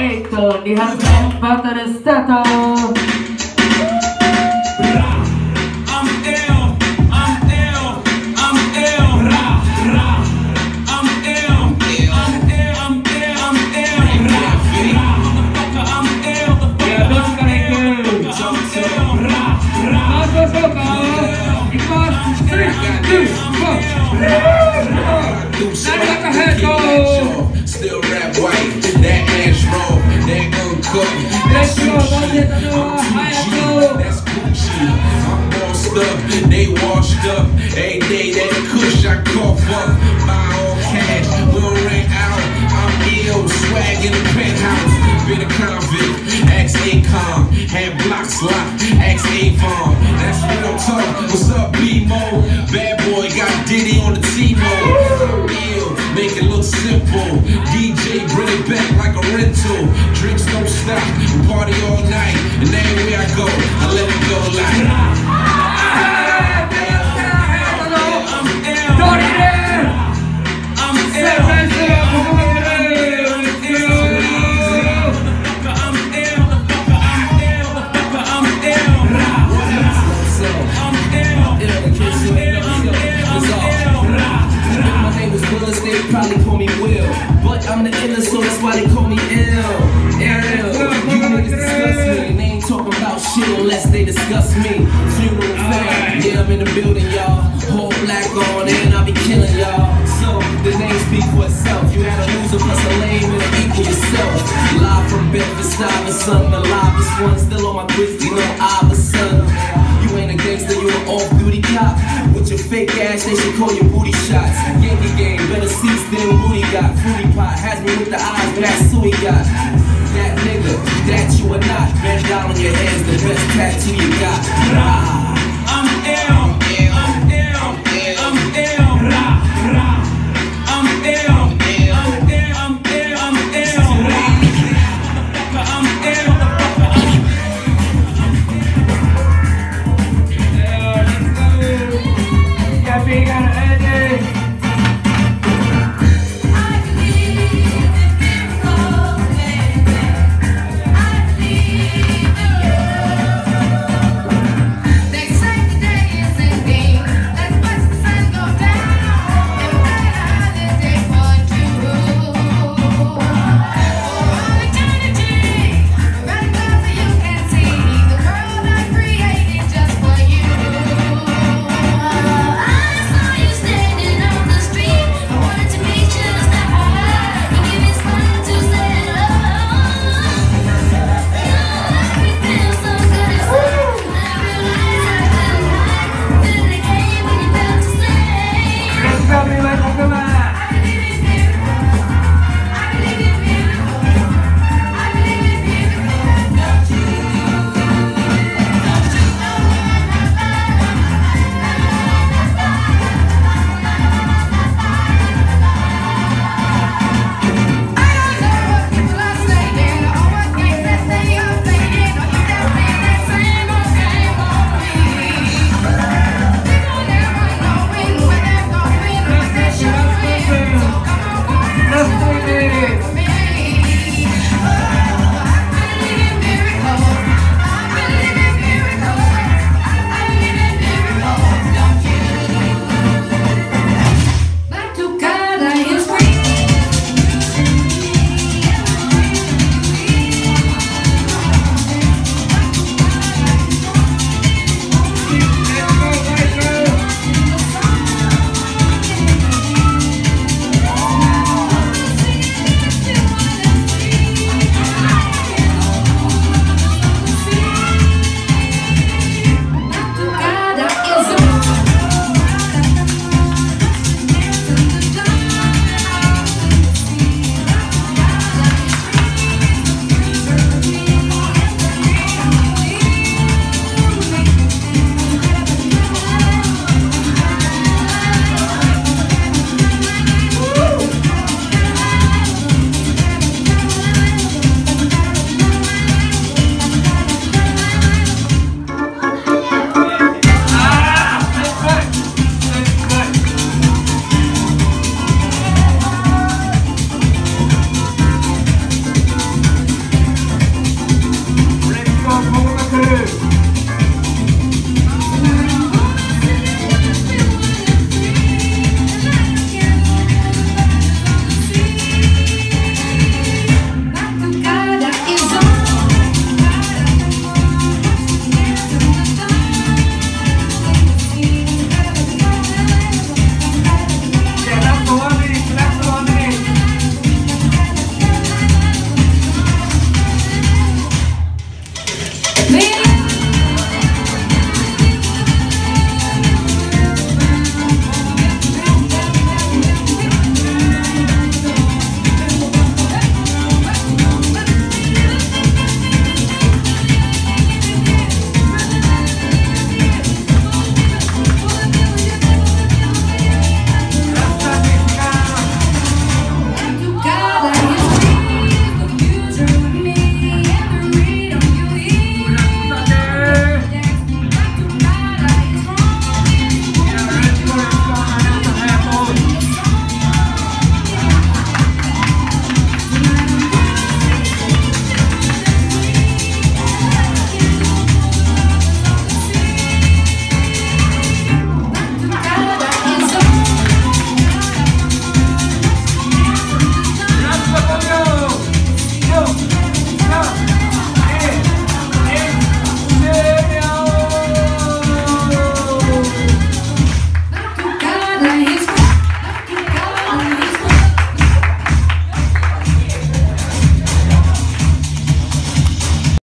8, die hat ein weiteres Tattoo. Still rap white, that ass raw, that uncut. That's sushi, I'm 2G, that's Gucci. I'm bossed up, they washed up. Every day that kush I cough up. Buy all cash, we don't rent out. I'm ill, swag in the penthouse. Been a convict, ask Akon. Had blocks locked, ask Avon. That's real talk, what's up B-Mo? Bad boy got Diddy on the T-Mo. Make it look simple. DJ, bring it back like a rental. Drinks don't stop, party all night. And everywhere I go, I let it go like probably call me Will, but I'm the illest, so that's why they call me ill. You niggas discuss me, they ain't talking about shit unless they discuss me. Funeral fam, yeah, I'm in the building, y'all. Whole black on, and I'll be killing y'all. So the name speak for itself. You had a loser plus a lame and an equal yourself. Live from Bedford, Stuyvesant, the livest one still on my grizzly, no Iverson. You ain't a gangster, you an off-duty cop. With your fake ass, they should call you booty shots. Yankee game, better seats than Rudy got. Fruity pot has me with the eyes, but that's who he got. That nigga, that you are not. Bend down on your head's the best tattoo you got.